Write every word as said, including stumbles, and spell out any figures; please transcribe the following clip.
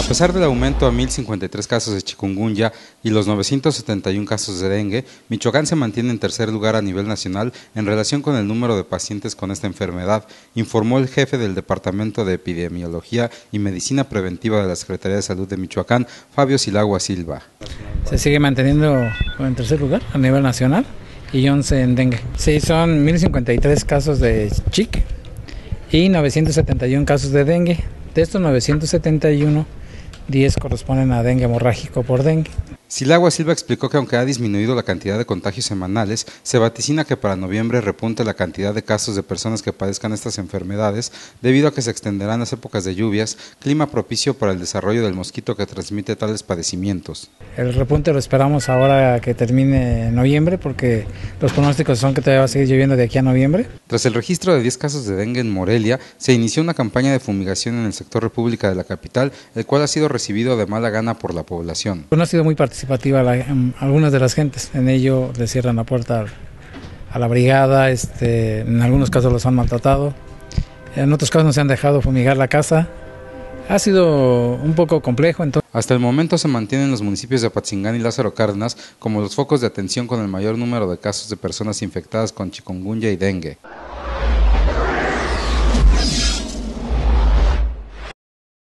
pesar del aumento a mil cincuenta y tres casos de chikungunya y los novecientos setenta y uno casos de dengue, Michoacán se mantiene en tercer lugar a nivel nacional en relación con el número de pacientes con esta enfermedad, informó el jefe del Departamento de Epidemiología y Medicina Preventiva de la Secretaría de Salud de Michoacán, Fabio Silagua Silva. Se sigue manteniendo en tercer lugar a nivel nacional y once en dengue. Sí, son mil cincuenta y tres casos de chic y novecientos setenta y uno casos de dengue. De estos novecientos setenta y uno, diez corresponden a dengue hemorrágico por dengue. Silagua Silva explicó que aunque ha disminuido la cantidad de contagios semanales, se vaticina que para noviembre repunte la cantidad de casos de personas que padezcan estas enfermedades, debido a que se extenderán las épocas de lluvias, clima propicio para el desarrollo del mosquito que transmite tales padecimientos. El repunte lo esperamos ahora que termine en noviembre, porque los pronósticos son que todavía va a seguir lloviendo de aquí a noviembre. Tras el registro de diez casos de dengue en Morelia, se inició una campaña de fumigación en el sector República de la capital, el cual ha sido recibido de mala gana por la población. No ha sido muy participativa la, algunas de las gentes, en ello le cierran la puerta a la brigada, este, en algunos casos los han maltratado, en otros casos no se han dejado fumigar la casa. Ha sido un poco complejo. Entonces. Hasta el momento se mantienen los municipios de Apatzingán y Lázaro Cárdenas como los focos de atención con el mayor número de casos de personas infectadas con chikungunya y dengue.